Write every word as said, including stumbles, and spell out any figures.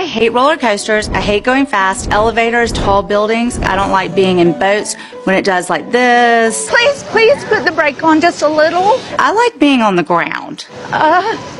I hate roller coasters. I hate going fast, elevators, tall buildings. I don't like being in boats when it does like this. Please, please put the brake on just a little. I like being on the ground. Uh,